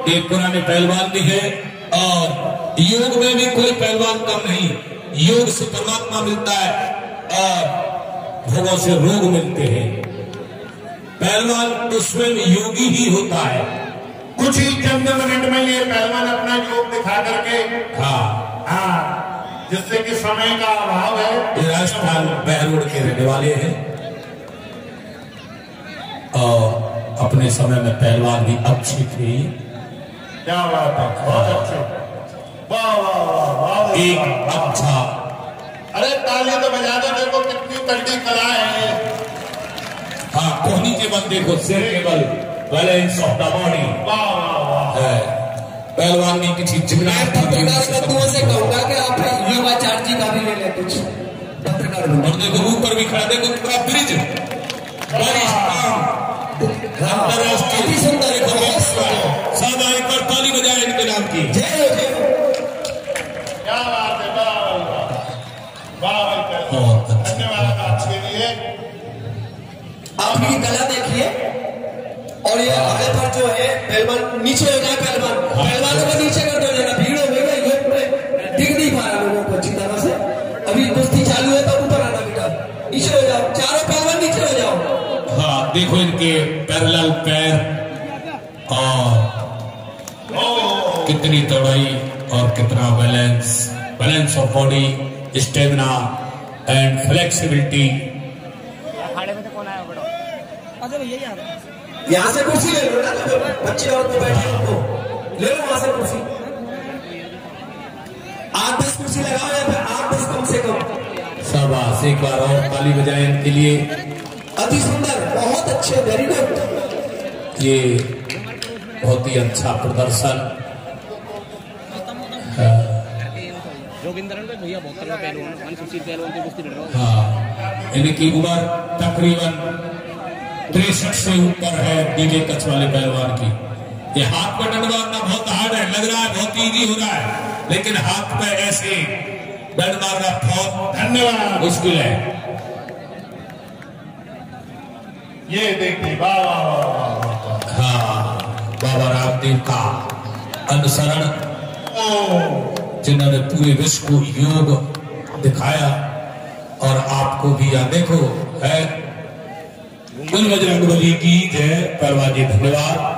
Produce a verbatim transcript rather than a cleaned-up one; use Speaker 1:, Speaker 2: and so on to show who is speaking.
Speaker 1: एक पुराने पहलवान भी है और योग में भी कोई पहलवान कम नहीं। योग से परमात्मा मिलता है और भोगों से रोग मिलते हैं। पहलवान तो स्वयं योगी ही होता है।
Speaker 2: कुछ ही चंद मिनट में ये पहलवान अपना योग दिखा करके
Speaker 1: हाँ
Speaker 2: हाँ जिससे कि समय का अभाव है।
Speaker 1: ये राजस्थान बहरोड के रहने वाले हैं और अपने समय में पहलवान भी अच्छी थी।
Speaker 2: क्या बात है, बहुत अच्छे। वाह वाह वाह,
Speaker 1: एक अच्छा।
Speaker 2: अरे ताली तो बजा दो, देखो कितनी तगड़ी कला है ये।
Speaker 1: हाँ, कोहनी के बल देखो, सिर के बल, बैलेंस ऑफ द बॉडी।
Speaker 2: वाह वाह वाह
Speaker 1: है पहलवान ने किसी
Speaker 3: जिम्नास्टिक से कहूंगा कि आप युवाचार्य जी का भी ले लें कुछ पत्रकार।
Speaker 1: और देखो ऊपर भी खड़ा, देखो पूरा ब्रिज अंतरराष्ट्रीय सुंदर सादा एक बार ताली बजाए इनके नाम की।
Speaker 3: जय जय।
Speaker 2: क्या बात है, वाह वाह, धन्यवाद आपके लिए।
Speaker 3: आपकी कला देखिए और ये आगे पर जो है पहलवान नीचे हो जाए, पहलवान पहलवानों को नीचे कर दो जरा, भीड़ हो गई है, ये पूरे दिख नहीं पा रहा लोगों को अच्छी तरह से। अभी कुश्ती चालू है तो ऊपर आना बेटा, नीचे हो जाओ, चारों पहलवान नीचे हो जाओ।
Speaker 1: हाँ देखो इनके पैरेलल पैर और कितनी चौड़ाई और कितना balance, balance of body, stamina and flexibility.
Speaker 3: यहाँ से कुर्सी ले लो ना, बच्चे और तो बैठे उनको ले लो वहां से कुर्सी। आठ दस कुर्सी लगाओ या फिर आठ दस कम से कम।
Speaker 1: शाबाश, एक बार और ताली बजाएं इनके लिए।
Speaker 3: अति सुंदर, बहुत अच्छे, वेरी गुड।
Speaker 1: ये बहुत ही अच्छा प्रदर्शन। हाँ, इनकी उम्र तकरीबन तिरसठ से ऊपर है डीजे कच्छ वाले पहलवान की। ये हाथ पर डंड मारना बहुत हार्ड है, लग रहा है बहुत इजी हो रहा है, लेकिन हाथ पे ऐसे डंड मारना बहुत
Speaker 2: धन्यवाद
Speaker 1: मुश्किल है।
Speaker 2: ये देखिए, वाह वाह वाह।
Speaker 1: हाँ, बाबा रामदेव का अनुसरण, जिन्होंने पूरे विश्व को योग दिखाया और आपको भी यहाँ देखो है। बजरंग बली की जय। पहलवान जी धन्यवाद।